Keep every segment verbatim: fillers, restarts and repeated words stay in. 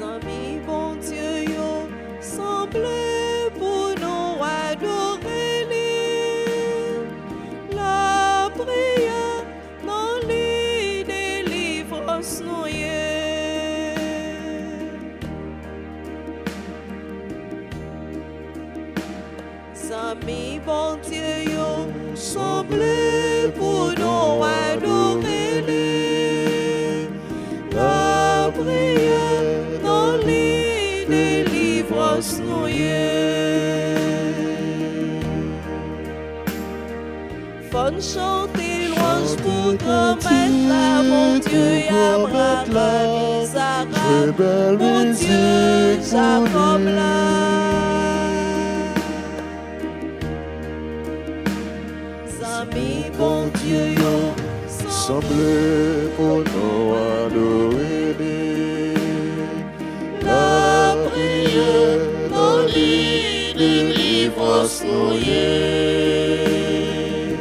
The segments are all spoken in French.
Amis, bon Dieu, yo, semblez pour nous adorer lui. La prière dans les délivrances nous y est. Amis, bon Dieu, yo, semblez pour nous adorer lui. La prière dans les délivrances nous y est. Faut chanter louange pour commettre la, mon Dieu, Abraham, Sarah, mon Dieu, Jacob là. Amis, bon Dieu, yo, semblez pour nous adorer lui. La prière dans les délivrances nous y est.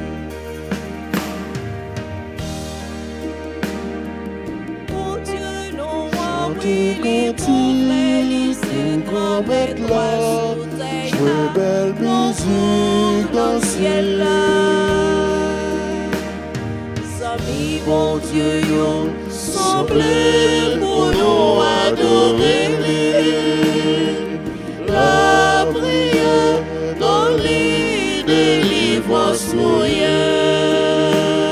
Mon Dieu, non, moi, oui, les pauvres, les commettre la, jouer belle musique dans le ciel là. Amis, bon Dieu, yo, semblez pour nous adorer lui. La prière dans les délivrances nous y est.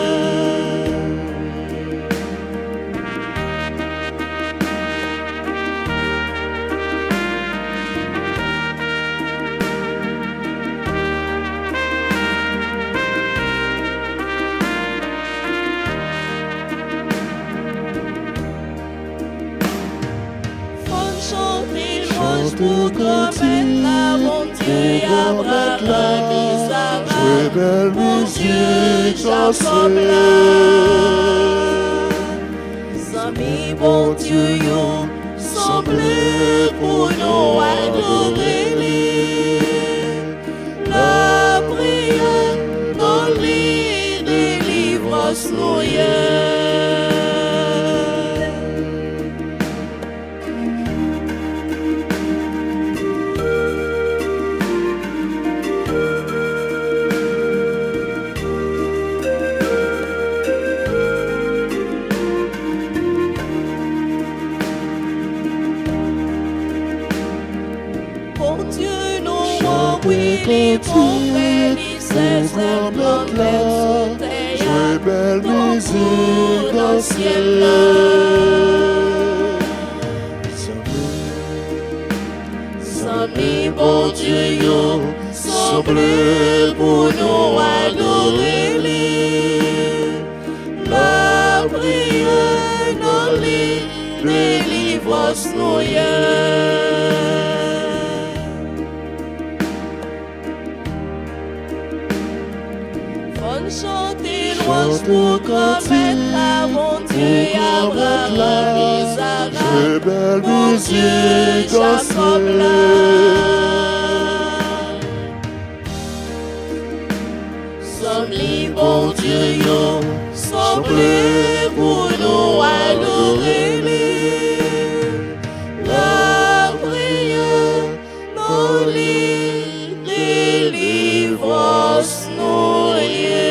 Pour commettre la, mon Dieu, Abraham, Sarah, belle mon Dieu, musique Jacob là. Amis, bon Dieu, yo, semblez pour nous adorer lui. La prière dans les délivrances nous y est. Les pauvres, les simples, jouer belle musique dans le ciel là. Amis, bon Dieu, yo, semblez pour nous adorer lui. La prière dans les délivrances nous y est. Chanter louange pour commettre la, mon Dieu, Abraham, Sarah, mon Dieu, Jacob là. Semblez, bon Dieu, yo, semblez pour nous adorer lui. La prière dans les délivrances nous y est.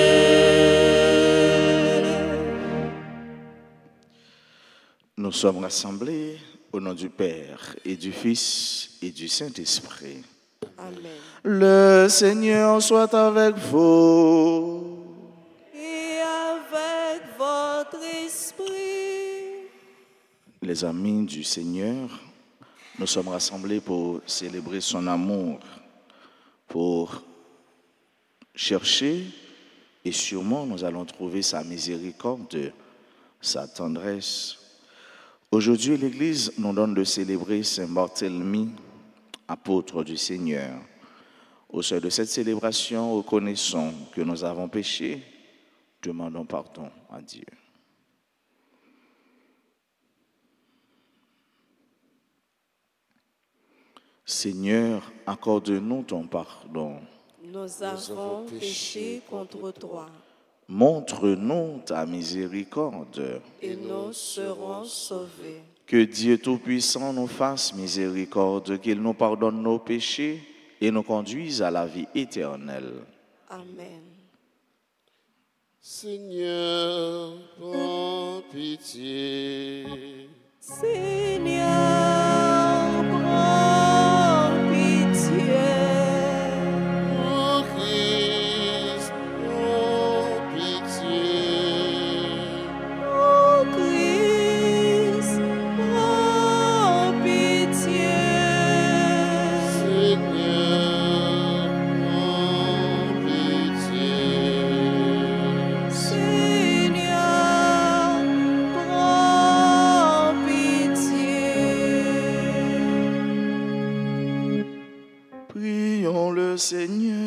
Nous sommes rassemblés au nom du Père et du Fils et du Saint-Esprit. Amen. Le Seigneur soit avec vous. Et avec votre esprit. Les amis du Seigneur, nous sommes rassemblés pour célébrer son amour, pour chercher et sûrement nous allons trouver sa miséricorde, sa tendresse. Aujourd'hui, l'Église nous donne de célébrer Saint Barthélemy, apôtre du Seigneur. Au sein de cette célébration, reconnaissons que nous avons péché, demandons pardon à Dieu. Seigneur, accorde-nous ton pardon. Nous avons péché contre toi. Montre-nous ta miséricorde. et nous serons sauvés. Que Dieu Tout-Puissant nous fasse miséricorde, qu'il nous pardonne nos péchés et nous conduise à la vie éternelle. Amen. Seigneur, prends pitié. Seigneur, prends pitié. Ô Christ, prends pitié. Ô Christ, prends pitié. Seigneur, prends pitié. Seigneur, prends pitié. Prions le Seigneur.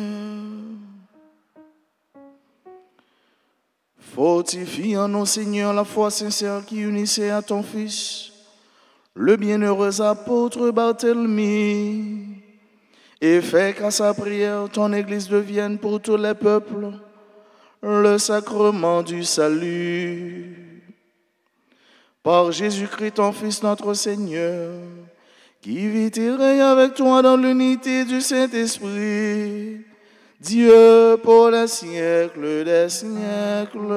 Fortifie en nous, Seigneur, la foi sincère qui unissait à ton Fils, le bienheureux apôtre Barthélemy, et fais qu'à sa prière, ton Église devienne pour tous les peuples le sacrement du salut. Par Jésus-Christ, ton Fils, notre Seigneur, qui vit et règne avec toi dans l'unité du Saint-Esprit, Dieu pour les siècles des siècles.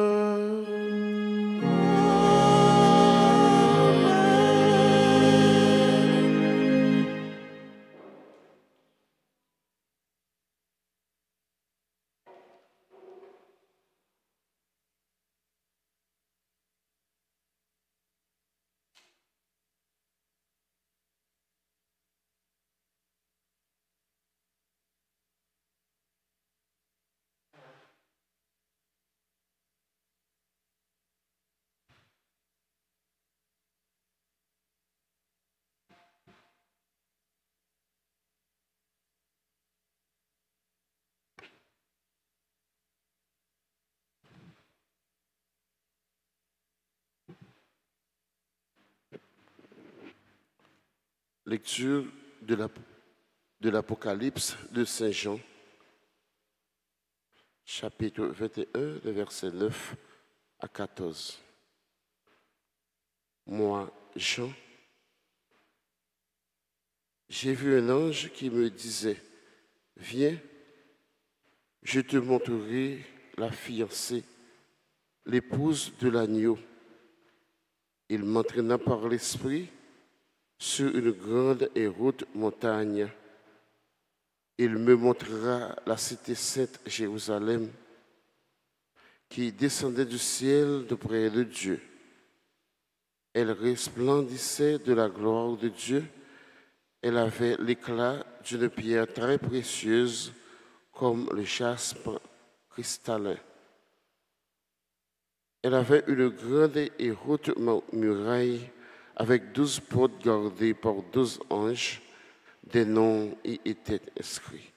Lecture de la- de l'Apocalypse de Saint Jean, chapitre vingt et un, de versets neuf à quatorze. Moi, Jean, j'ai vu un ange qui me disait, « Viens, je te montrerai la fiancée, l'épouse de l'agneau. » Il m'entraîna par l'esprit sur une grande et haute montagne. Il me montrera la cité sainte Jérusalem, qui descendait du ciel de près de Dieu. Elle resplendissait de la gloire de Dieu. Elle avait l'éclat d'une pierre très précieuse, comme le jaspe cristallin. Elle avait une grande et haute muraille avec douze portes gardées par douze anges. Des noms y étaient inscrits.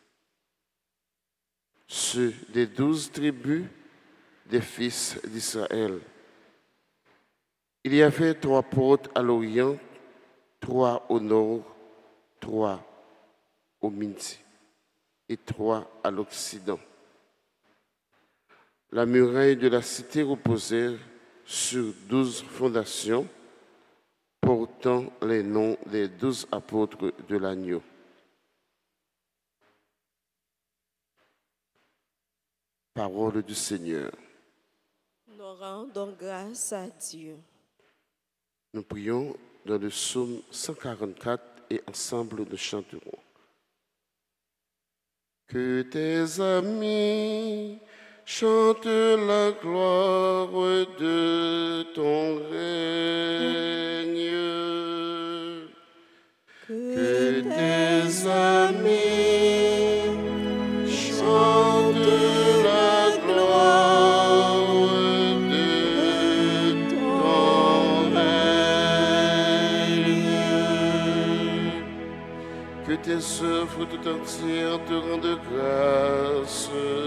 Ceux des douze tribus des fils d'Israël. Il y avait trois portes à l'Orient, trois au nord, trois au midi et trois à l'Occident. La muraille de la cité reposait sur douze fondations, portant les noms des douze apôtres de l'agneau. Parole du Seigneur. Nous rendons grâce à Dieu. Nous prions dans le psaume cent quarante-quatre et ensemble nous chanterons. Que tes amis chantent la gloire de ton règne. Que tes amis chantent la gloire de ton règne. Que tes œuvres tout entières te rendent grâce.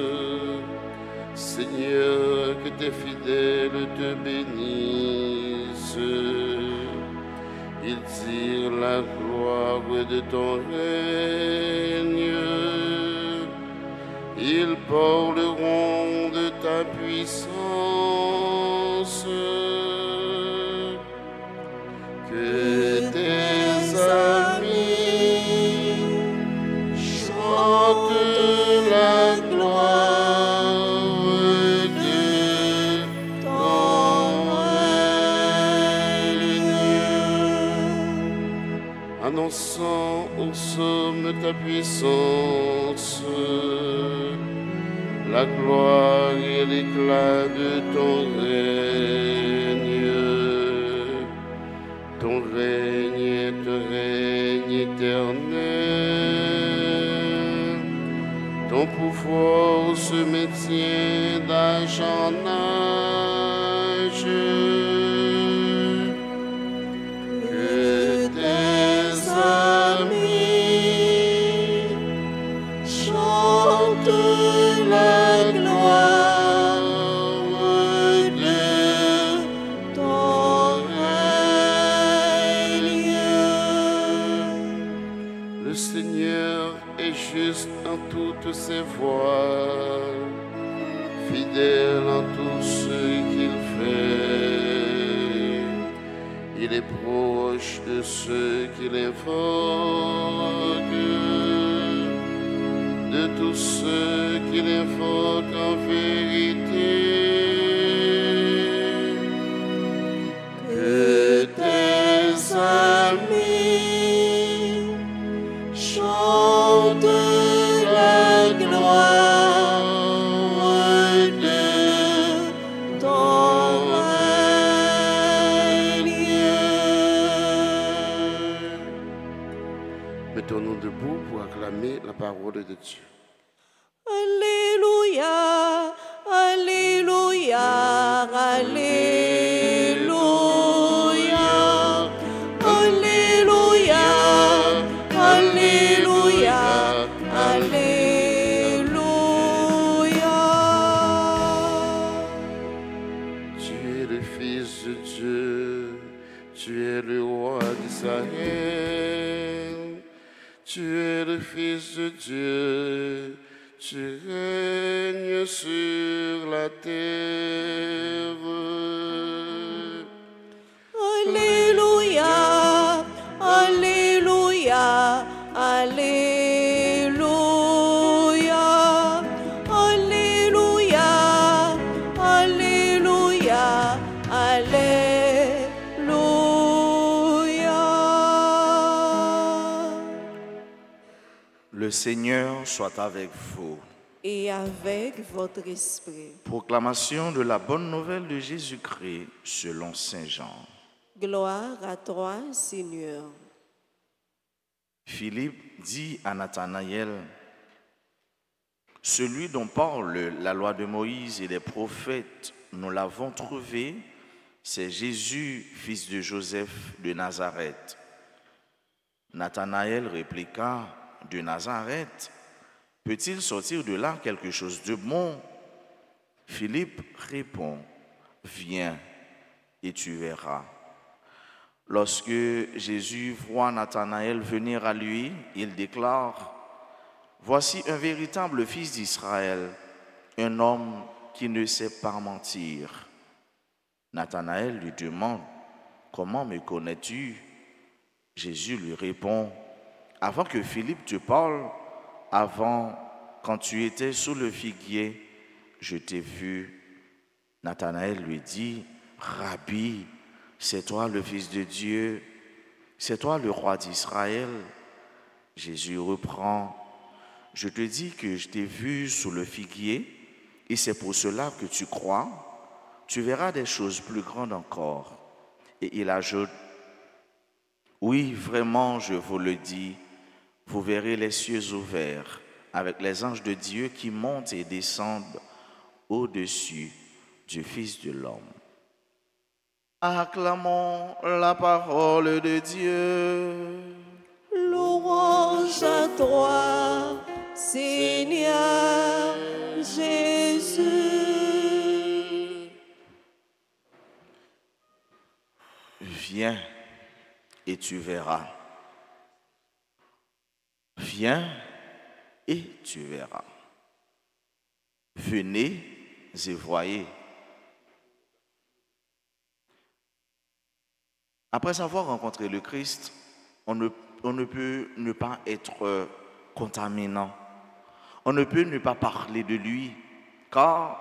Seigneur, que tes fidèles te bénissent. Ils tirent la gloire de ton règne. Ils parleront de ta puissance. que tes amis chantent la gloire de ton règne, annonçant au somme ta puissance, la gloire et l'éclat de ton règne. Ton règne est un règne éternel, ton pouvoir se maintient d'âge en âge. Que tes amis chantent la gloire de ton règne. Le Seigneur est juste en toutes ses voies, fidèle en tout ce qu'il fait. Il est proche de ceux qui l'invoquent, de tous ceux qui l'invoquent en vérité. Que tes amis chantent la gloire de ton règne. Mettons-nous debout pour acclamer la parole de Dieu. Alléluia, Alléluia, Alléluia, Alléluia, Alléluia, Alléluia. Tu es le Fils de Dieu, tu es le roi d'Israël, tu es le Fils de Dieu. Tu règnes sur la terre. Alléluia, Alléluia, Alléluia, Alléluia, Alléluia, Alléluia. Le Seigneur soit avec vous. Et avec votre esprit. Proclamation de la bonne nouvelle de Jésus-Christ selon Saint Jean. Gloire à toi, Seigneur. Philippe dit à Nathanaël, « Celui dont parle la loi de Moïse et les prophètes, nous l'avons trouvé, c'est Jésus, fils de Joseph de Nazareth. » Nathanaël répliqua, « De Nazareth, peut-il sortir de là quelque chose de bon? » Philippe répond, « Viens et tu verras. » Lorsque Jésus voit Nathanaël venir à lui, il déclare, « Voici un véritable fils d'Israël, un homme qui ne sait pas mentir. » Nathanaël lui demande, « Comment me connais-tu? » Jésus lui répond, « Avant que Philippe te parle, avant, quand tu étais sous le figuier, je t'ai vu. » Nathanaël lui dit, « Rabbi, c'est toi le Fils de Dieu, c'est toi le roi d'Israël. » Jésus reprend, « Je te dis que je t'ai vu sous le figuier, et c'est pour cela que tu crois. Tu verras des choses plus grandes encore. » Et il ajoute, « Oui, vraiment, je vous le dis, vous verrez les cieux ouverts, avec les anges de Dieu qui montent et descendent au-dessus du Fils de l'homme. » Acclamons la parole de Dieu. Louange à toi, Seigneur Jésus. Viens et tu verras. Viens et tu verras. Venez et voyez. Après avoir rencontré le Christ, on ne, on ne peut ne pas être contaminant. On ne peut ne pas parler de lui, car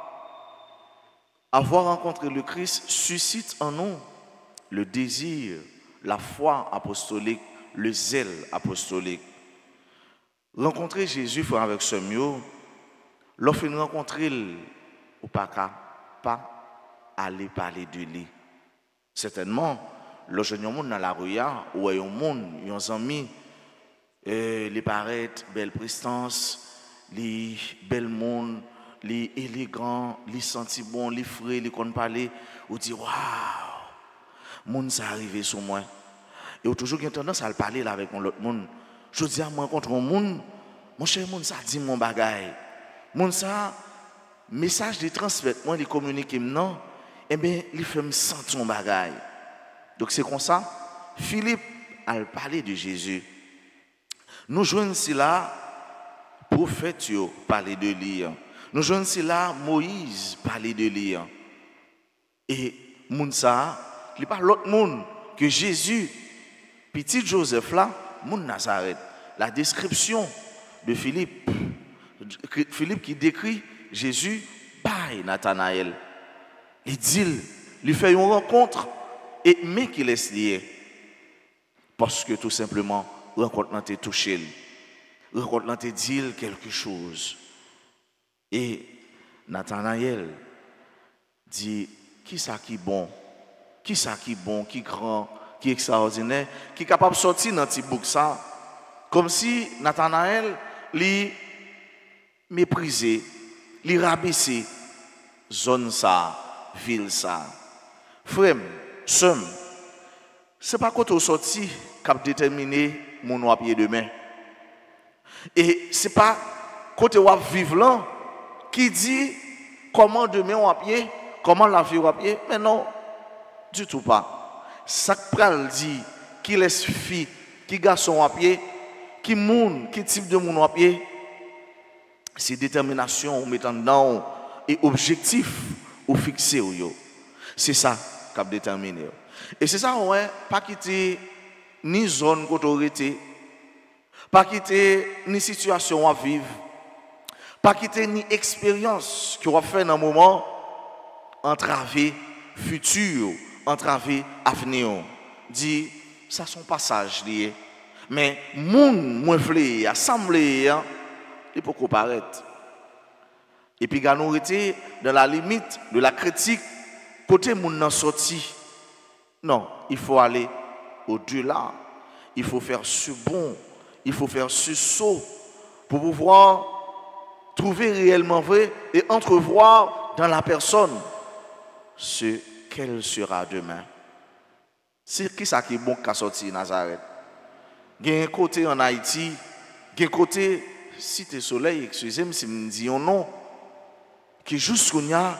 avoir rencontré le Christ suscite en nous le désir, la foi apostolique, le zèle apostolique. Rencontrer Jésus, frère avec ce mieux, lorsqu'on rencontre, ou pas qu'à pas aller parler de lui. Certainement, le jeune monde dans la rue, ou un monde, ils ont mis les paraître, belle prestance, les belles monde, les élégants, les sentis bons, les frais, les qu'on parler, ou dit waouh, monde ça arrivé sur moi. Et ou toujours une tendance à le parler là avec l'autre monde. Je dis à moi contre un monde, mon cher monde ça dit mon bagaille. Monde ça message de transmettre moi les communiquer non, eh bien il fait me sentir mon bagaille. Donc c'est comme ça Philippe a parlé de Jésus. Nous joignons ici là prophète yo parler de lui. Nous joignons ici là Moïse parler de lui. Et moun ça, il pas l'autre monde que Jésus, petit Joseph là, moun Nazareth. La description de Philippe, Philippe qui décrit Jésus par Nathanaël. Il dit, il fait une rencontre et mais qu'il laisse lié. Parce que tout simplement, rencontre n'a été touché. Rencontre n'a été dit quelque chose. Et Nathanaël dit, qui ça qui bon? Qui ça qui bon, qui grand, qui extraordinaire, qui est capable de sortir dans petit bouc ça? Comme si Nathanaël li méprisé, li rabaissé zone ça, ville ça. Frère, somme, c'est pas quand on sorti qu'a déterminé mon à pied demain. Et c'est pas quand on vivre là qui dit comment demain on à pied, comment la vie on à pied, mais non, du tout pas. Ça pral dit qui laisse fille, qui garçon à pied, qui moun, qui type de moun à pied, c'est détermination ou mettant dedans et objectif ou fixé ou yo. C'est ça qui a déterminé. Et c'est ça ouais, pas quitter ni zone d'autorité, pas quitter ni situation à vivre, pas quitter ni expérience que on fait dans un moment entraver futur, entraver avenir. Dit ça son passage lié. Mais moun moins flé, assemblé, il peut comparaître. Et puis nous été dans la limite de la critique côté moun nan sorti. Non, il faut aller au-delà. Il faut faire ce bon, il faut faire ce saut pour pouvoir trouver réellement vrai et entrevoir dans la personne ce qu'elle sera demain. C'est qui ça qui est bon qu'à sortir Nazareth? Il y a un côté en Haïti, il y a un côté Cité Soleil, excusez-moi si je me dis non, qui jusqu'au y a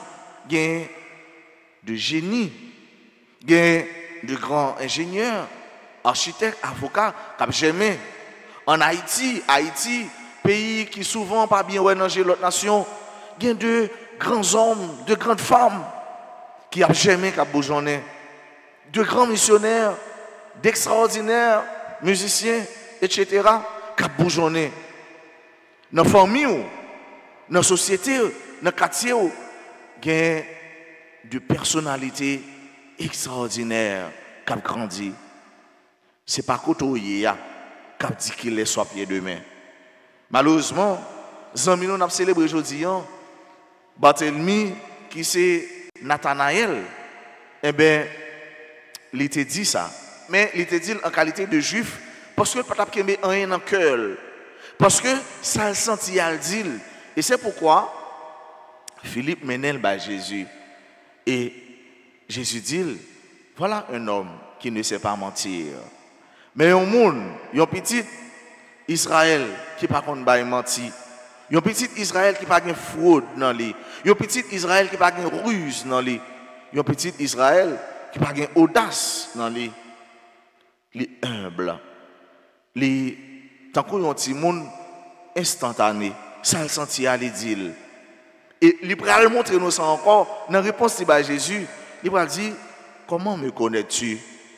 de génie, il y a de grands ingénieurs, architectes, avocats, qui jamais. En Haïti, Haïti, pays qui souvent pas bien rangé l'autre nation, il y a de grands hommes, de grandes femmes qui n'ont jamais qu'à bourgeonner, de grands missionnaires, d'extraordinaires musiciens, et cetera, qui ont bourgeonné. Dans la famille, dans la société, dans le quartier, il y a de personnalités extraordinaires qui ont grandi. Ce n'est pas Koto Yéya qui a dit qu'il est sur pied demain. Malheureusement, Zami nous avons célébré aujourd'hui, Barthélemy, qui c'est Nathanaël, eh bien, il était dit ça. Mais il était dit en qualité de juif, parce que pas qu'il met rien dans le cœur. Parce que ça le senti à le dire. Et c'est pourquoi Philippe menait à Jésus. Et Jésus dit, voilà un homme qui ne sait pas mentir. Mais un monde, un petit Israël qui pas contre bail menti. Un petit Israël qui pas de fraude dans lui. Un petit Israël qui pas de ruse dans lui. Un petit Israël qui pas de audace dans lui. Les humbles. Les tant qu'on un petit monde instantané, ça le senti à dire. Et il va le montrer nous ça encore dans la réponse de Jésus, il va dire comment me connais-tu?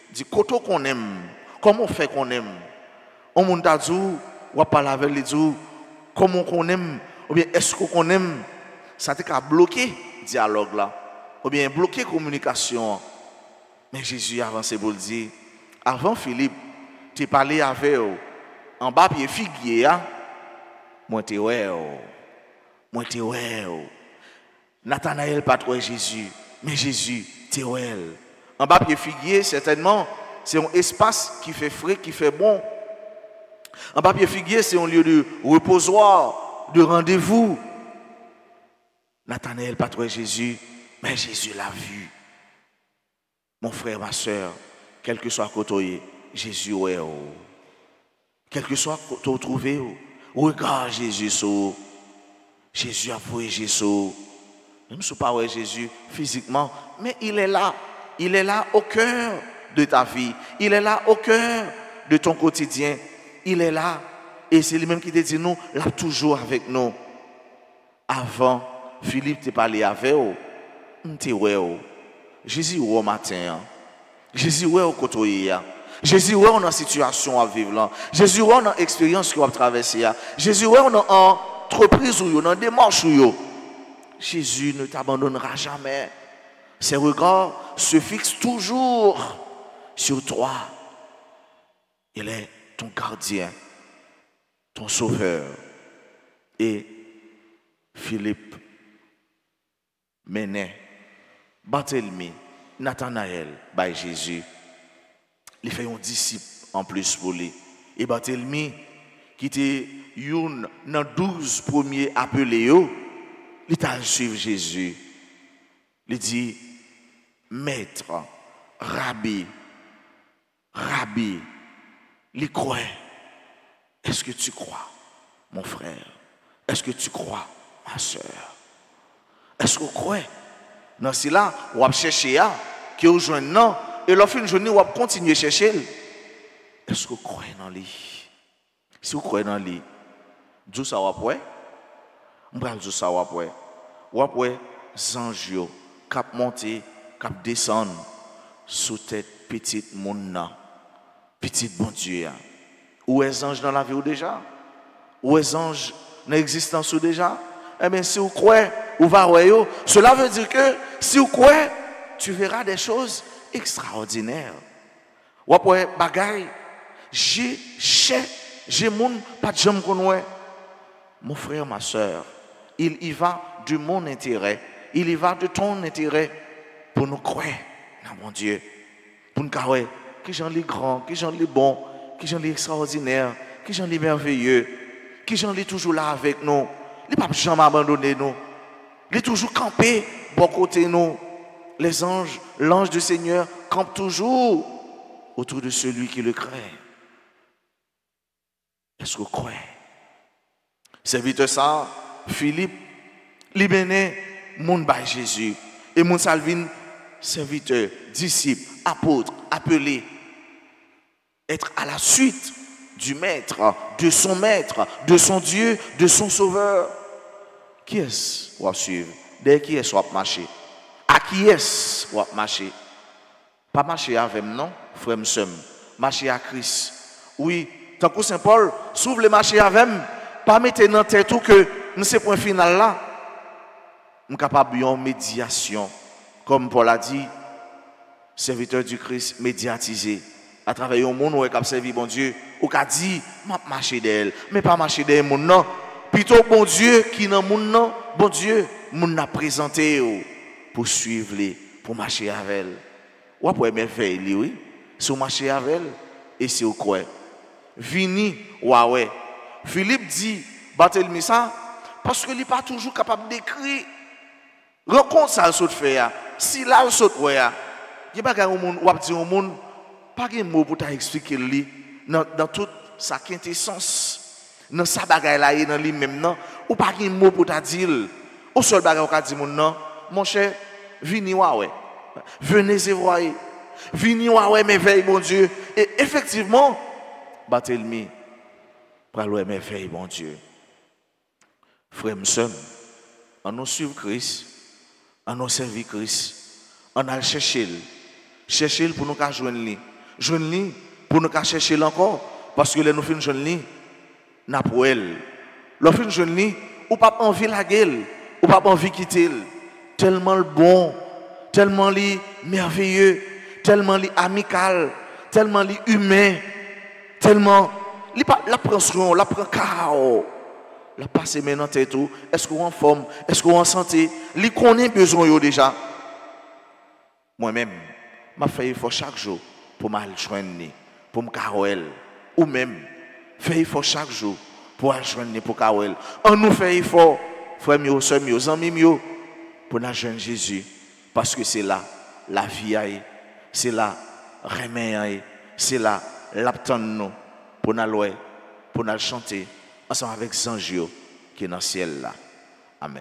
dit koto qu'on aime, comment on fait qu'on aime. On monde t'a dit ou parler avec les dit comment qu'on aime ou bien est-ce qu'on aime, ça t'a bloqué dialogue là ou bien bloqué communication. Mais Jésus a avancé pour le dire. Avant Philippe, tu parlé avec eux. En bas, pied figuier, moi t'es ouais, moi t'es ouais. Nathanaël pas trop Jésus, mais Jésus t'es ouais. En bas, pied figuier, certainement, c'est un espace qui fait frais, qui fait bon. En bas, pied figuier, c'est un lieu de reposoir, de rendez-vous. Nathanaël pas trop Jésus, mais Jésus l'a vu. Mon frère, ma soeur, quel que soit côté, Jésus ouais. Quel que soit côté trouvé, regarde Jésus sur. Jésus a prouvé Jésus. Même si pas ouais Jésus physiquement, mais il est là. Il est là au cœur de ta vie. Il est là au cœur de ton quotidien. Il est là. Et c'est lui-même qui te dit nous, là toujours avec nous. Avant, Philippe t'a parlé avec vous. M'te ouais. Jésus au matin. Jésus ouais au côté. Jésus ouais on a situation à vivre là. Jésus ouais on a expérience qu'on va traverser. Jésus ouais on a entreprise ou dans démarche ou Jésus ne t'abandonnera jamais. Ses regards se fixent toujours sur toi. Il est ton gardien, ton sauveur. Et Philippe, Méné, Barthélemy, Nathanaël, by Jésus, il fait un disciple en plus pour lui. Et Barthélemy, qui était une dans douze premiers appelés, il t'a suivre Jésus. Il dit, Maître, Rabbi, Rabbi, il croit. Est-ce que tu crois, mon frère? Est-ce que tu crois, ma soeur? Est-ce que vous croyez? Dans cela, on va chercher à, qui est au joint non, et l'offre une journée, on va continuer à chercher. Est-ce que vous croyez dans lui? Si vous croyez dans lui, Dieu ça va pour on va dire ça va pour ou après anges cap monter cap descendre sous tête petite monde petite bon Dieu. Où est ange dans la vie ou déjà? Où est ange dans l'existence ou déjà? Eh bien si vous croyez ou va voir, cela veut dire que si vous croyez, tu verras des choses extraordinaires. Ou après bagaille, j'ai ché, j'ai moun pas de jambe connaît. Mon frère, ma soeur, il y va de mon intérêt, il y va de ton intérêt pour nous croire dans mon Dieu. Pour nous croire que j'en ai grand, que j'en ai bon, que j'en ai extraordinaire, que j'en ai merveilleux, que j'en ai toujours là avec nous. Il ne va jamais abandonner nous. Il est toujours campé bon côté nous. Les anges, l'ange du Seigneur campe toujours autour de celui qui le craint. Est-ce que vous croyez? Serviteur ça, Philippe, libéné, mon by Jésus. Et mon Salvin, serviteur, disciple, apôtre, appelé, être à la suite du maître, de son maître, de son Dieu, de son sauveur. Qui est-ce qu'on va suivre? Dès qui est-ce qu'on va marcher? À qui est-ce qu'on va marcher? Pas marcher avec non, frère Msem. Marcher à Christ. Oui, tant que Saint Paul s'ouvre le marché avec moi, pas mettre dans tête tout que nous c'est point final là. Nous sommes capables de médiation. Comme Paul a dit, serviteur du Christ médiatisé. À travers un monde où il a servi bon Dieu, ou a dit, m'a marché d'elle, mais pas marcher d'elle mon non. Plutôt bon Dieu qui dans mon non, bon Dieu, mon n'a présenté pour suivre les, pour marcher avec elle. Ou après merveille oui, si vous marchez avec elle et si vous croyez. Vini, ouais. Philippe dit, Barthélemy ça, parce qu'il n'est pas toujours capable d'écrire. Rencontre ça, le fait. Si là, le saute, ouais. Il n'y a pas de monde, ou dire au monde, pas de mot pour t'expliquer lui, dans, dans toute sa quintessence. Dans sa bagaille là, dans lui-même, non. Ou pas de mot pour te dire. Au seul bagaille, on dit, non, mon cher, vini, ouais. Venez et voyez. Vini, ouais, merveille, mon Dieu. Et effectivement, Barthélemy, pour aller merveille, mon Dieu. Frère, nous on nous suit Christ, on nous servi Christ, on a cherché, cherché pour nous joindre lui. Jeune li, pour nous chercher encore, parce que les nous fin jeune li, n'a pour elle. L'offre jeune li, ou pas envie la gueule, ou pas envie quitter. Tellement le bon, tellement li merveilleux, tellement li amical, tellement li humain, tellement li pas la prend soin, la prend chaos. La passe maintenant tête tout. Est-ce qu'on en forme? Est-ce qu'on en santé? Li connaît besoin yo déjà. Moi-même, m'a fait effort chaque jour pour m'aller joindre, pour me carrer, ou même fait effort chaque jour pour aller joindre pour carrer. On nous fait effort, frères mieux, sœurs mieux, amis mieux, pour nous joindre Jésus, parce que c'est là la vie est, c'est là remède, c'est là l'attendre nous pour nous louer, pour nous chanter ensemble avec Zangio qui est dans le ciel là. Amen.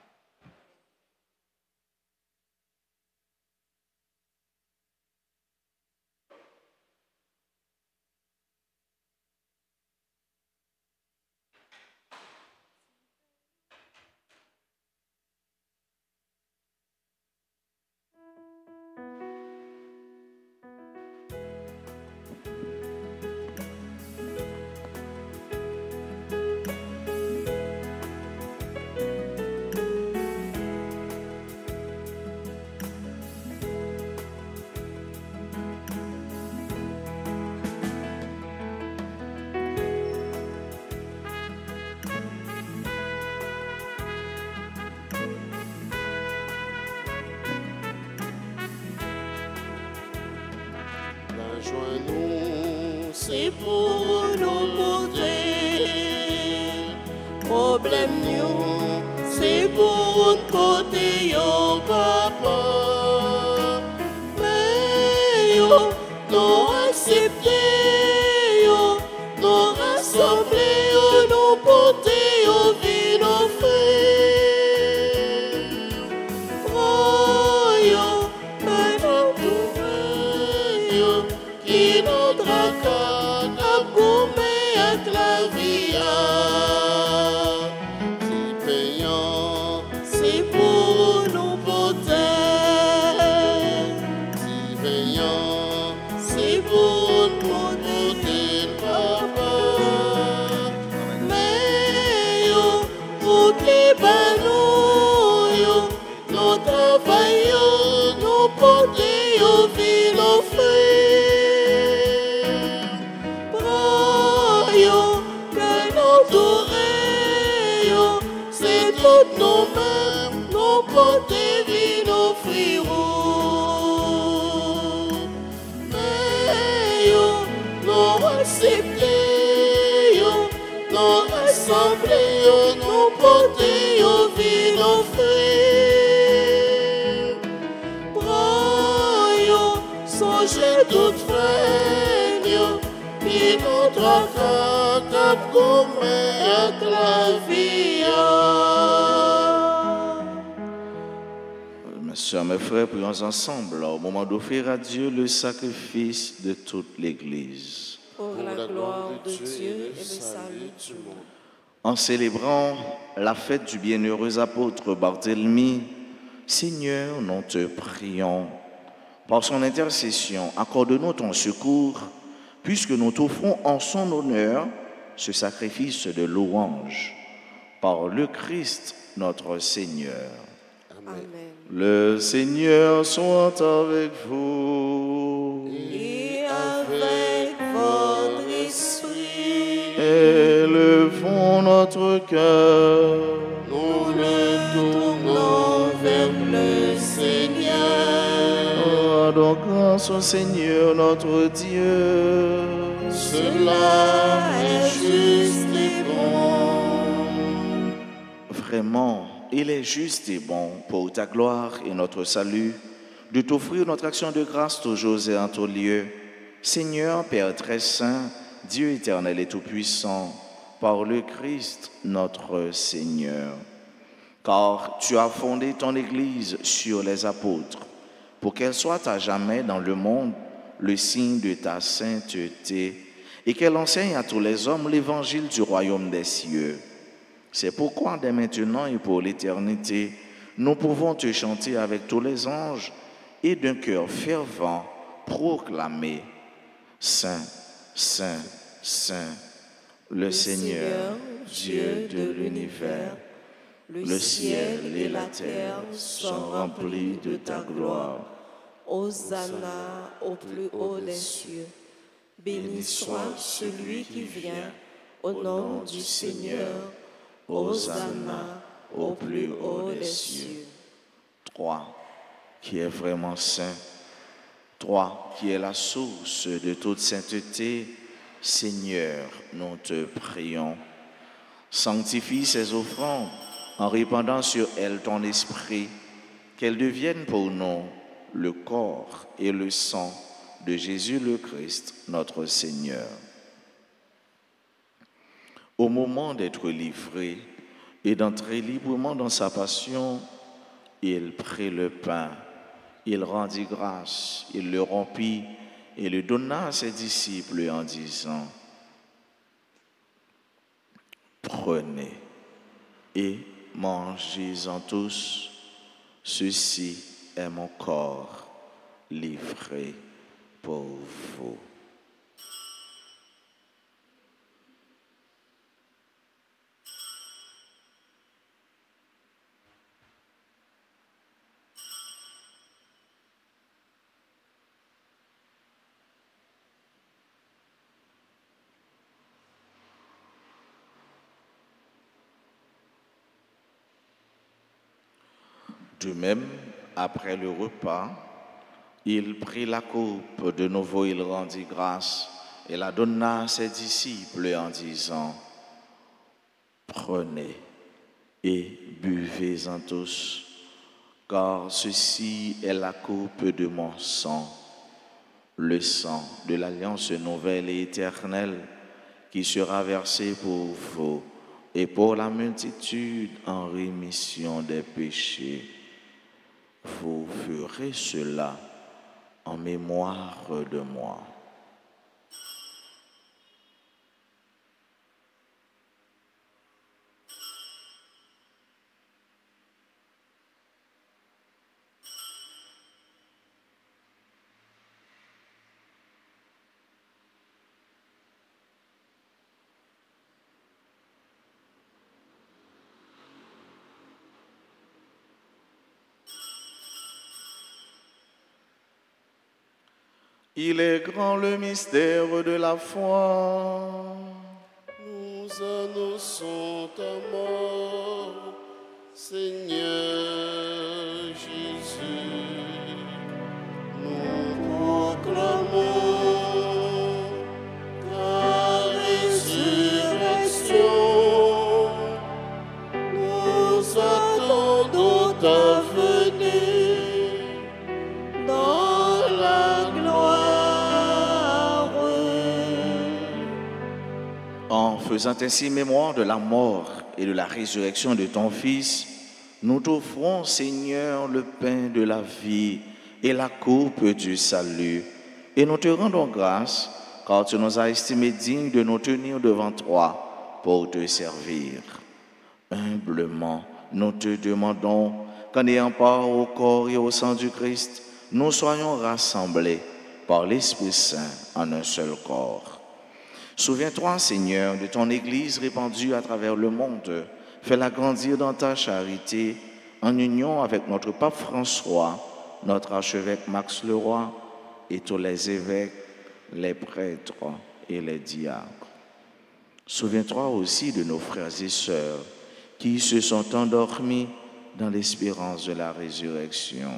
Joins-nous, C'est pour nous montrer problème nous, c'est pour nous côté yo papa. Mais yo, nous accepter yo, nous rassembler yo, nous porter yo, vie nos frères. Oh yo, mais nous trouver yo, qui nous draca, n'a gourmet avec la vie. si payant, C'est pour nous porter, si veillant, c'est pour nous porter papa. Mais yo, pour qui ba nous yo, nous travaillons, nous porter yo, vie nos frères. Bras yo, que nous tourner yo, c'est tout nous-mêmes, nous porter vie nos frérots. Mais yo, nous accepter yo, nous rassembler yo, nous porter yo, vie nos frères. Bras yo, songez tout frère yo, puis notre cœur cap gourmet avec la vie. Mes soeurs, mes frères, prions ensemble au moment d'offrir à Dieu le sacrifice de toute l'Église. Pour la gloire de Dieu et le salut du monde. En célébrant la fête du bienheureux apôtre Barthélemy, Seigneur, nous te prions. Par son intercession, accorde-nous ton secours, puisque nous t'offrons en son honneur ce sacrifice de louange. Par le Christ, notre Seigneur. Amen. Le Seigneur soit avec vous. Et avec votre esprit, Élevons notre cœur. nous le tournons vers le Seigneur. Rendons grâce au Seigneur notre Dieu. Cela est juste et bon. Vraiment, il est juste et bon pour ta gloire et notre salut de t'offrir notre action de grâce toujours et en tout lieu. Seigneur, Père très saint, Dieu éternel et tout-puissant, par le Christ notre Seigneur. Car tu as fondé ton Église sur les apôtres, pour qu'elle soit à jamais dans le monde le signe de ta sainteté, et qu'elle enseigne à tous les hommes l'évangile du royaume des cieux. C'est pourquoi dès maintenant et pour l'éternité, nous pouvons te chanter avec tous les anges et d'un cœur fervent proclamer Saint, Saint, Saint, le Seigneur, Dieu de l'univers. Le ciel et la terre sont remplis de ta gloire. Hosanna au plus haut des cieux. Béni soit celui qui vient au nom du Seigneur. Hosanna au plus haut des cieux. Toi, qui es vraiment saint, toi qui es la source de toute sainteté, Seigneur, nous te prions. Sanctifie ces offrandes en répandant sur elles ton esprit, qu'elles deviennent pour nous le corps et le sang de Jésus le Christ, notre Seigneur. Au moment d'être livré et d'entrer librement dans sa passion, il prit le pain, il rendit grâce, il le rompit et le donna à ses disciples en disant: prenez et mangez-en tous, ceci est mon corps livré pour vous. De même, après le repas, il prit la coupe, de nouveau il rendit grâce et la donna à ses disciples en disant: prenez et buvez-en tous, car ceci est la coupe de mon sang, le sang de l'alliance nouvelle et éternelle qui sera versé pour vous et pour la multitude en rémission des péchés. Vous ferez cela en mémoire de moi. Il est grand le mystère de la foi. Nous annonçons ta mort, Seigneur Jésus. Nous proclamons ta résurrection. Nous attendons ta venue dans la gloire. En faisant ainsi mémoire de la mort et de la résurrection de ton Fils, nous t'offrons, Seigneur, le pain de la vie et la coupe du salut. Et nous te rendons grâce, car tu nous as estimés dignes de nous tenir devant toi pour te servir. Humblement, nous te demandons qu'en ayant part au corps et au sang du Christ, nous soyons rassemblés par l'Esprit Saint en un seul corps. Souviens-toi, Seigneur, de ton Église répandue à travers le monde. Fais-la grandir dans ta charité, en union avec notre pape François, notre archevêque Max Leroy et tous les évêques, les prêtres et les diacres. Souviens-toi aussi de nos frères et sœurs qui se sont endormis dans l'espérance de la résurrection.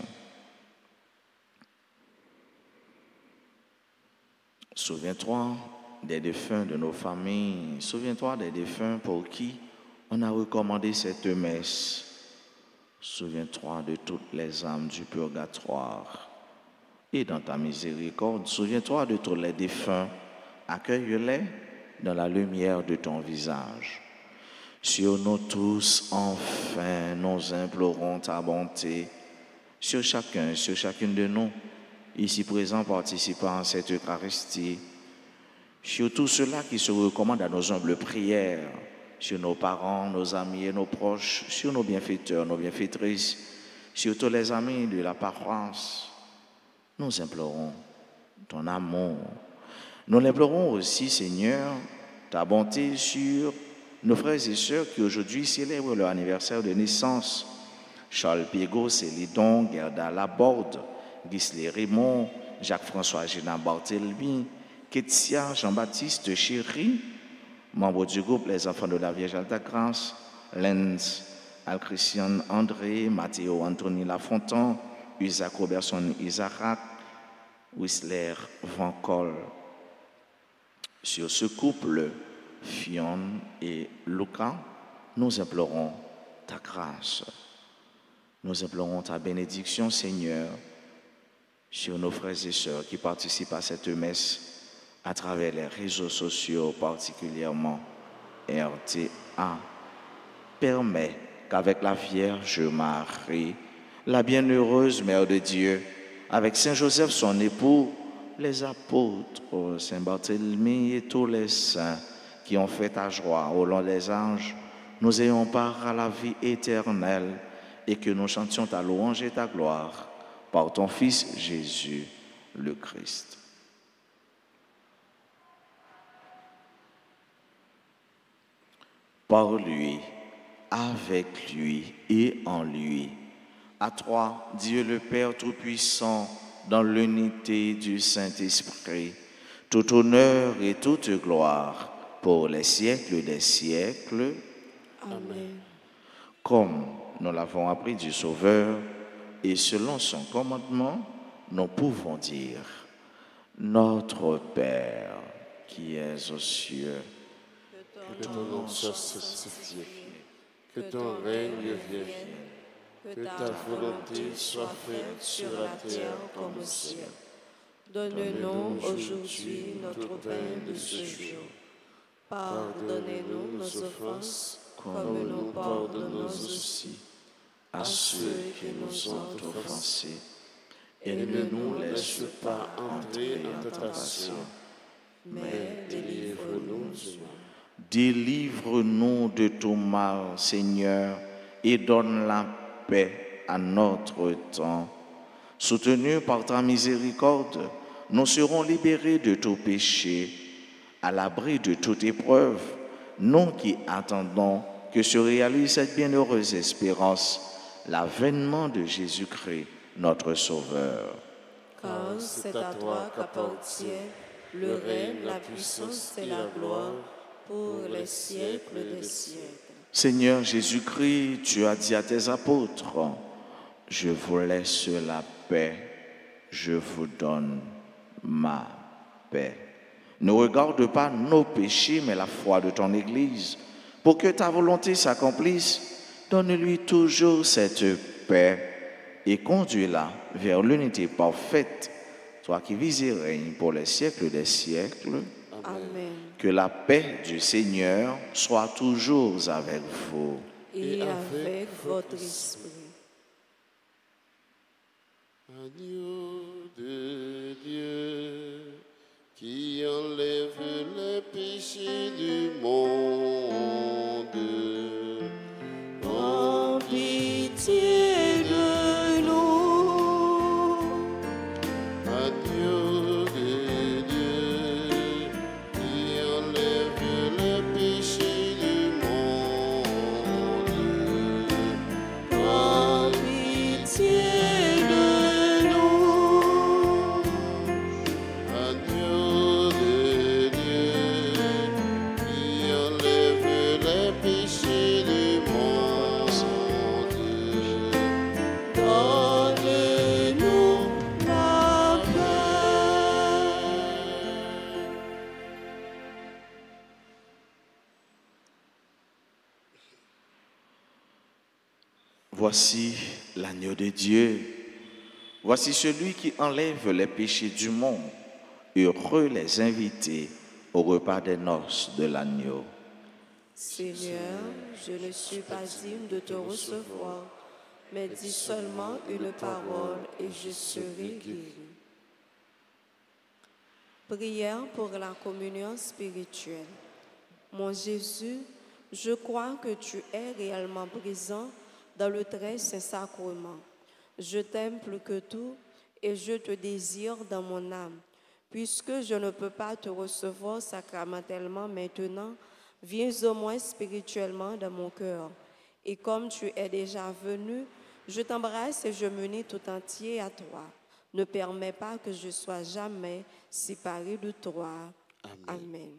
Souviens-toi des défunts de nos familles. Souviens-toi des défunts pour qui on a recommandé cette messe. Souviens-toi de toutes les âmes du purgatoire. Et dans ta miséricorde, souviens-toi de tous les défunts. Accueille-les dans la lumière de ton visage. Sur nous tous, enfin, nous implorons ta bonté. Sur chacun, sur chacune de nous, ici présents participant à cette Eucharistie, sur tous ceux-là qui se recommandent à nos humbles prières, sur nos parents, nos amis et nos proches, sur nos bienfaiteurs, nos bienfaitrices, sur tous les amis de la paroisse, nous implorons ton amour. Nous l'implorons aussi, Seigneur, ta bonté sur nos frères et sœurs qui aujourd'hui célèbrent leur anniversaire de naissance. Charles Piego, Célidon, Gerda Laborde, Gisler Raymond, Jacques-François Génin Barthélemy, Ketsia Jean-Baptiste Chéry, membre du groupe Les Enfants de la Vierge Alta-Grâce, Lenz, Al-Christian André, Mathéo Anthony Lafontaine, Isaac Robertson Isaac, Whistler Van Col. Sur ce couple, Fionn et Lucas, nous implorons ta grâce. Nous implorons ta bénédiction, Seigneur, sur nos frères et sœurs qui participent à cette messe à travers les réseaux sociaux, particulièrement R T A. Permets qu'avec la Vierge Marie, la bienheureuse Mère de Dieu, avec Saint Joseph, son époux, les apôtres, Saint Barthélemy et tous les saints qui ont fait ta joie au long des âges, nous ayons part à la vie éternelle et que nous chantions ta louange et ta gloire par ton Fils Jésus le Christ. Par lui, avec lui et en lui, à toi, Dieu le Père Tout-Puissant, dans l'unité du Saint-Esprit, tout honneur et toute gloire pour les siècles des siècles. Amen. Comme nous l'avons appris du Sauveur, et selon son commandement, nous pouvons dire: Notre Père qui es aux cieux, que ton nom soit sanctifié, que ton règne vienne, que ta volonté soit faite sur la terre comme au ciel. Donne-nous aujourd'hui notre pain de ce jour. Pardonnez-nous nos offenses, comme nous pardonnons aussi à ceux qui nous ont offensés, et ne nous laisse pas entrer en tentation, mais délivre-nous du mal. Délivre-nous de tout mal, Seigneur, et donne la paix à notre temps. Soutenus par ta miséricorde, nous serons libérés de tout péché, à l'abri de toute épreuve, nous qui attendons que se réalise cette bienheureuse espérance, l'avènement de Jésus-Christ, notre Sauveur. Car c'est à toi qu'appartient le règne, la puissance et la gloire pour les siècles des siècles. Seigneur Jésus-Christ, tu as dit à tes apôtres: je vous laisse la paix, je vous donne ma paix. Ne regarde pas nos péchés, mais la foi de ton Église. Pour que ta volonté s'accomplisse, donne-lui toujours cette paix et conduis-la vers l'unité parfaite, toi qui vis et règnes pour les siècles des siècles. Amen. Que la paix du Seigneur soit toujours avec vous. Et avec votre esprit. Agneau de Dieu, qui enlève les péchés du monde, En pitié de nous. agneau de Dieu, qui enlève les péchés du monde, En pitié de nous. agneau de Dieu, qui enlève les péchés du monde, Donne-nous la paix. Voici l'agneau de Dieu. Voici celui qui enlève les péchés du monde. Heureux les invités au repas des noces de l'agneau. Seigneur, je ne suis pas digne de te recevoir, mais dis seulement une parole et je serai guéri. Prière pour la communion spirituelle. Mon Jésus, je crois que tu es réellement présent dans le très saint sacrement. Je t'aime plus que tout et je te désire dans mon âme. Puisque je ne peux pas te recevoir sacramentellement maintenant, viens au moins spirituellement dans mon cœur. Et comme tu es déjà venu, je t'embrasse et je m'unis tout entier à toi. Ne permets pas que je sois jamais séparé de toi. Amen. Amen.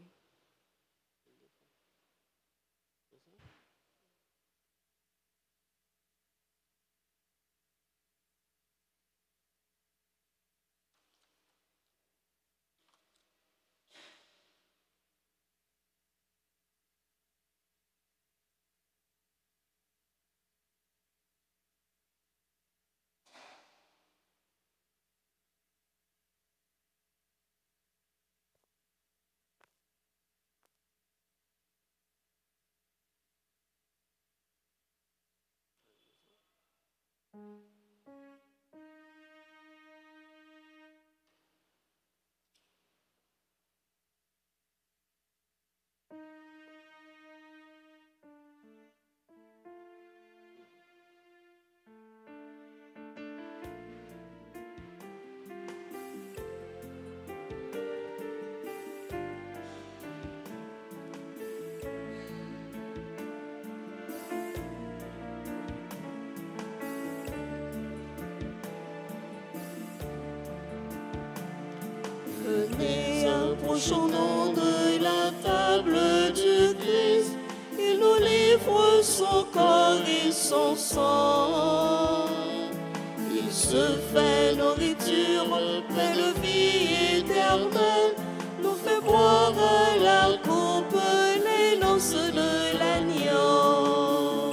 Venez, approchons-nous de la table du Christ. Il nous livre son corps et son sang. Il se fait nourriture, pain de vie éternelle. Nous fait boire à la coupe les noces de l'agneau.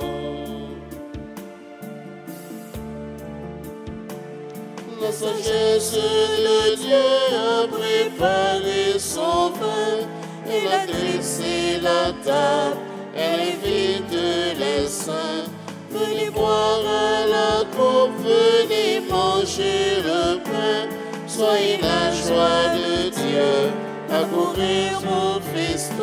La sagesse de Dieu a préparé son vin. Il a dressé la table, elle évite les saints. Venez boire à la coupe, venez manger le pain. Soyez la joie de Dieu, accourir au festin.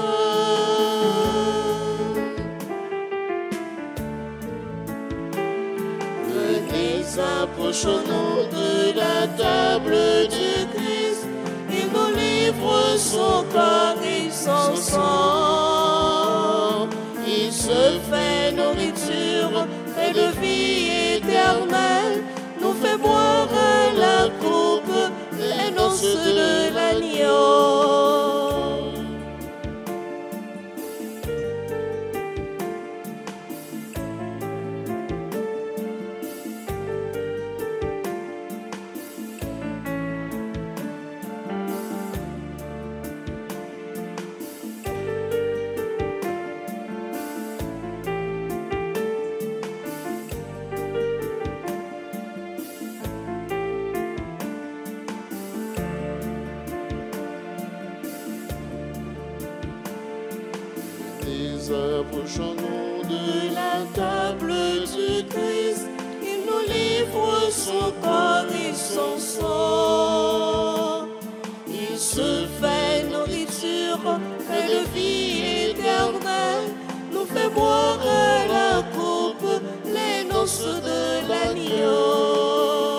Venez, approchons-nous de la table du Christ. Il nous livre son corps et son sang. Il se fait nourriture, pain de vie éternelle. Nous fait boire à la coupe les noces de l'agneau. Approchons-nous de la table du Christ. Il nous livre son corps et son sang. Il se fait nourriture, pain de vie éternelle. Nous fait boire à la coupe les noces de l'agneau.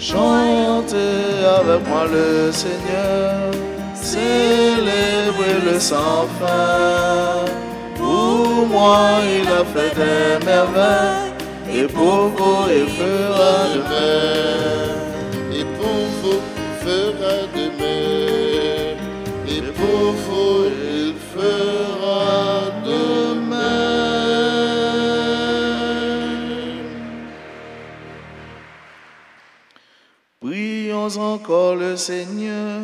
Chantez avec moi le Seigneur, célébrez le sans fin. Pour moi il a fait des merveilles, et pour vous il fera de même. Et pour vous fera de même. Et pour vous il fera de même. Prions encore le Seigneur.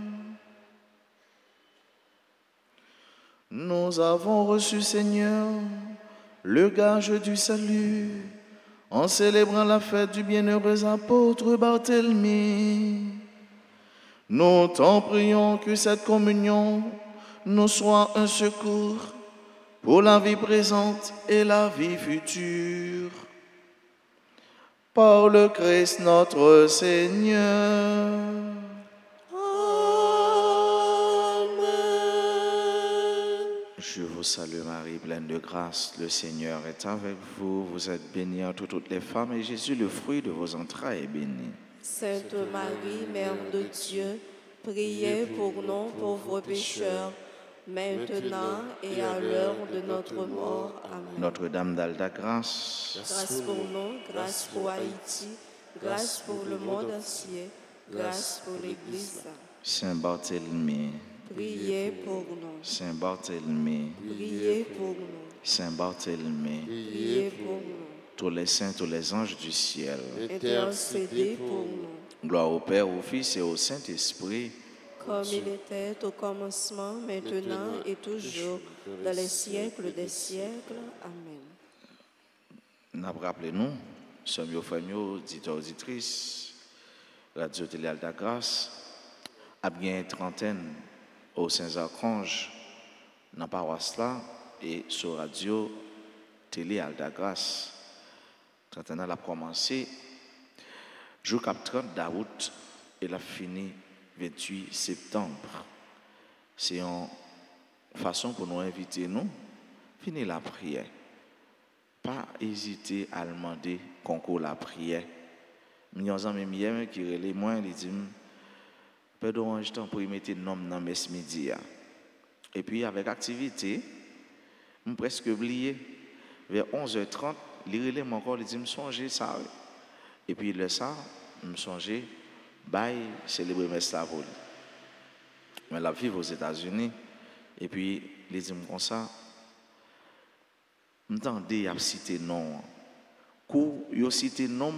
Nous avons reçu, Seigneur, le gage du salut en célébrant la fête du bienheureux apôtre Barthélemy. Nous t'en prions que cette communion nous soit un secours pour la vie présente et la vie future. Par le Christ notre Seigneur. Je vous salue Marie, pleine de grâce, le Seigneur est avec vous. Vous êtes bénie entre toutes les femmes et Jésus, le fruit de vos entrailles, est béni. Sainte Marie, Mère de Dieu, priez pour nous pauvres pécheurs, maintenant et à l'heure de notre mort. Amen. Notre-Dame d'Alta Grâce, Grâce pour nous, grâce pour Haïti, grâce pour le monde entier, grâce pour l'Église. Saint Barthélemy, Priez pour nous. Saint Barthélemy, Priez pour nous. Saint Barthélemy, Priez pour nous. tous les saints, tous les anges du ciel. Intercédez pour nous. Gloire au Père, au Fils et au Saint-Esprit. Comme il était au commencement, maintenant et toujours, dans les siècles des siècles. Amen. Nous rappelons-nous, sommes nos frères, auditeurs, auditrices, Radio Télé Alta Grâce, à bien une trentaine au Saint-Archange, dans la paroisse là, et sur Radio Télé Alta Grâce. trentaine a commencé, jour trente d'août, et la fini vingt-huit septembre. C'est une façon pour nous inviter, nous, finir la prière. Pas hésiter à demander concours la prière. Nous avons même hier qui relève moi, il dit, pardon, je t'en prie, mettre nom dans mes midi. Et puis avec activité, je presque oublié, vers onze heures trente, il relève encore, il dit, me songer ça. Et puis le ça, me songer, bye, célébrer mes slavos. Mais la vie aux États-Unis, et puis il dit comme ça, m'entendez à citer non. Quand yo cité nom,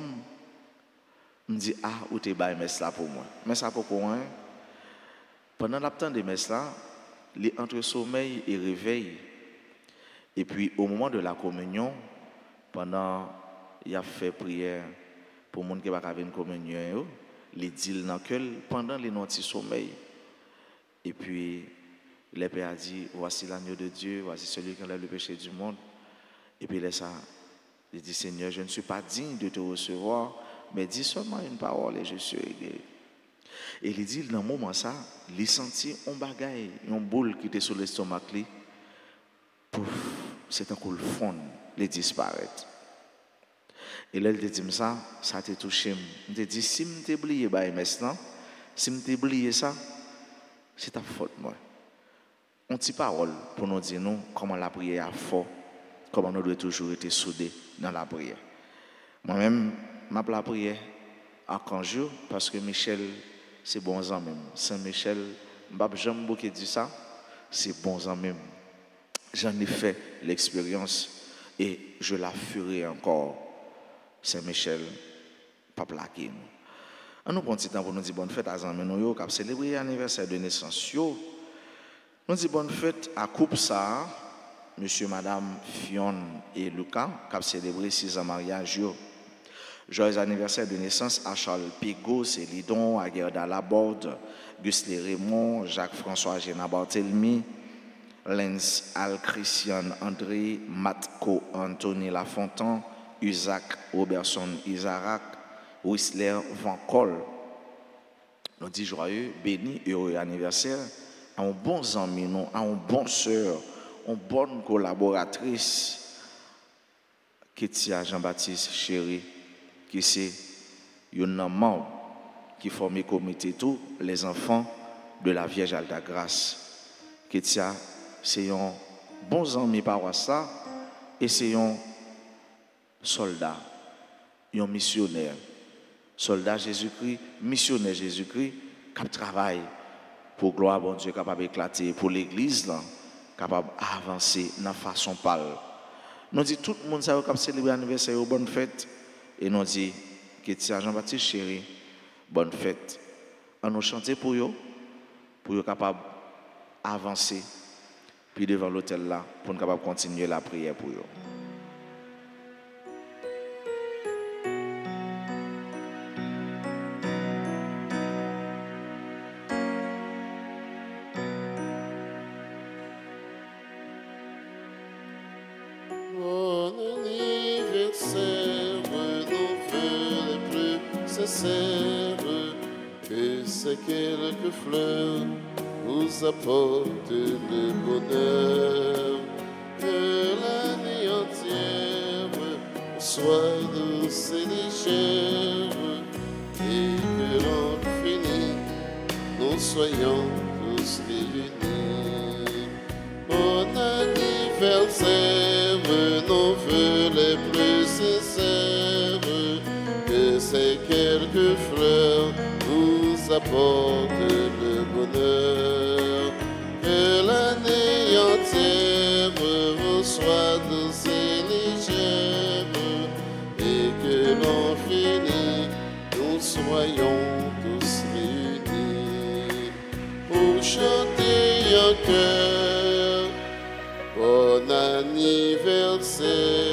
me dit ah ou te bail mes là pour moi. Mais ça pourquoi hein? Pendant l'absence de mes là, les entre sommeil et réveil. Et puis au moment de la communion, pendant il a fait prière pour monde qui va avoir une communion, les dit dans cœur pendant les notes sommeil. Et puis le Père a dit voici l'agneau de Dieu, voici celui qui enlève le péché du monde. Et puis là, ça, il dit, Seigneur, je ne suis pas digne de te recevoir, mais dis seulement une parole et je serai guéri. Et il dit, dans le moment ça, il sentit un bagaille, une boule qui était sur l'estomac, pouf, c'est un coup de fond, il disparaît. Et là, il dit, ça, ça t'a touché. Il te dit, si je t'ai oublié, maintenant, si je t'ai oublié ça, c'est ta faute, moi. On petite parole pour nous dire, nous, comment la prière a fort. Comment nous devons toujours être soudés dans la prière. Moi-même, je m'appelle la prière à Kanjou parce que Michel, c'est bon en même. Saint-Michel, je ne jamais beaucoup dit ça, c'est bon en même. J'en ai fait l'expérience et je la ferai encore. Saint-Michel, pas plaqué. On nous prend un petit temps pour nous dire bonne fête à Zanmen nous qui a célébré l'anniversaire de naissance. Nous disons bonne fête à Coupe ça. Monsieur, Madame Fionn et Lucas, qui ont célébré six ans de mariage. Joyeux anniversaire de naissance à Charles Pigot, Célidon, à Gerda Laborde, Gusle Raymond, Jacques-François Géna Barthélemy, Lenz Al Christian André, Matko Anthony Lafontaine, Isaac Robertson Isaac, Whistler Van Col. Nous disons joyeux, béni, heureux anniversaire à un bon ami, à un bon sœur, une bonne collaboratrice, Kétia Jean-Baptiste Chéri, qui c'est Il y a un membre qui forme le comité tout, les enfants de la Vierge Alta Grâce. Ketia, c'est un bon ami par ça, et c'est un soldat, un missionnaire. Soldat Jésus-Christ, missionnaire Jésus-Christ, qui travaille pour gloire bon Dieu, capable d'éclater pour l'église, là, capable d'avancer de façon pâle. Nous disons tout le monde qui a célébré l'anniversaire, bonne fête. Et nous disons que Jean-Baptiste chéri, bonne fête. On nous chanter pour eux, pour eux capable d'avancer, puis devant l'hôtel là, pour nous capable continuer la prière pour eux. Que ces quelques fleurs vous apportent le bonheur, que l'année entière soit douce et légère, et que l'an fini, nous soyons tous réunis. Bon anniversaire, nos vœux les plus sincères, que ces quelques fleurs vous apportent le bonheur, que l'année entière vous soit douce et légère, et que l'an fini, nous soyons tous réunis pour chanter en cœur bon anniversaire.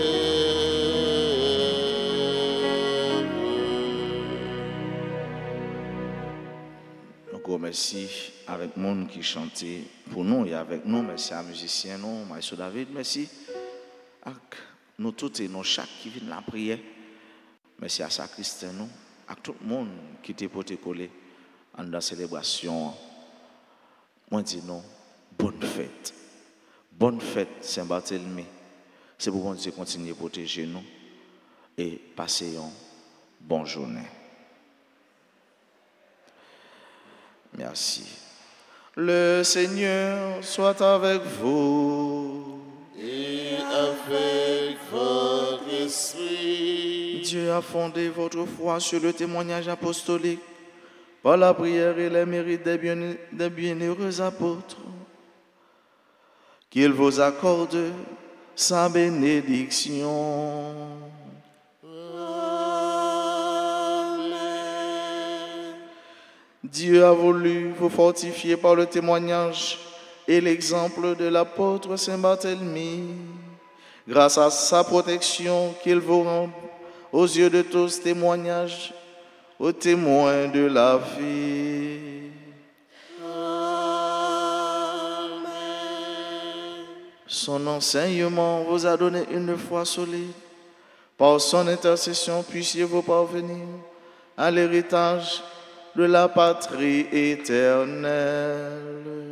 Merci avec le monde qui chantait pour nous et avec nous. Merci à musiciens, nous, Maestro David. Merci à nous tous et nous chaque qui vient la prière. Merci à Sacristain, nous, à tout le monde qui était pour te coller en la célébration. Moi, je dis non, bonne fête. Bonne fête, Saint-Barthélemy. C'est pour que Dieu continue à protéger nous et passer une bonne journée. Merci. Le Seigneur soit avec vous. Et avec votre esprit. Dieu a fondé votre foi sur le témoignage apostolique par la prière et les mérites des, bien, des bienheureux apôtres. Qu'il vous accorde sa bénédiction. Dieu a voulu vous fortifier par le témoignage et l'exemple de l'apôtre Saint-Barthélemy. Grâce à sa protection, qu'il vous rende aux yeux de tous témoignage, aux témoins de la vie. Amen. Son enseignement vous a donné une foi solide. Par son intercession, puissiez-vous parvenir à l'héritage de la patrie éternelle.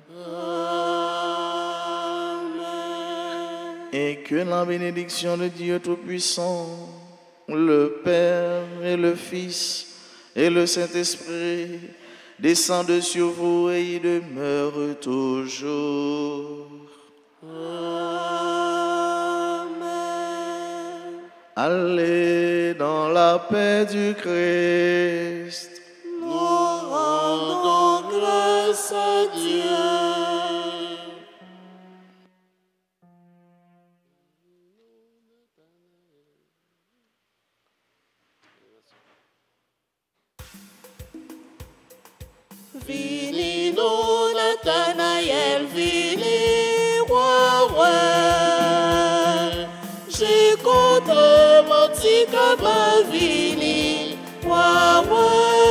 Amen. Et que la bénédiction de Dieu Tout-Puissant, le Père et le Fils et le Saint-Esprit descendent sur vous et y demeurent toujours. Amen. Allez dans la paix du Christ. Nous rendons grâce à Dieu. Vini nous Nathanaël, vini roi roi. J'ai compté mon petit cabas, vini roi roi.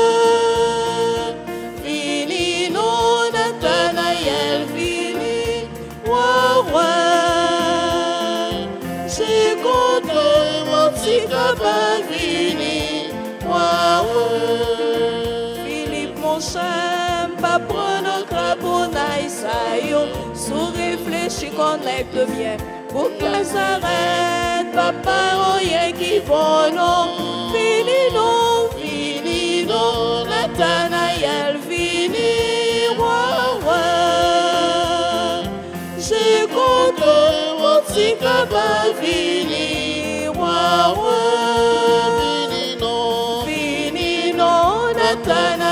Vini nous Nathanaël, vini roi roi. J'ai compté mon petit cabas, vini roi roi. Philippe mon cher, pas prendre craponaille ça yo, sous réfléchir connecte bien, pour que s'arrête, papa oye qui vont non, fini non, Satan